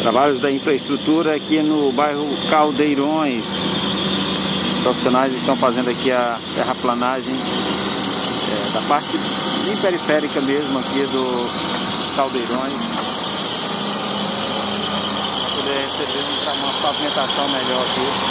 Trabalhos da infraestrutura aqui no bairro Caldeirões. Os profissionais estão fazendo aqui a terraplanagem da parte bem periférica mesmo aqui do Caldeirões, para poder receber uma pavimentação melhor aqui.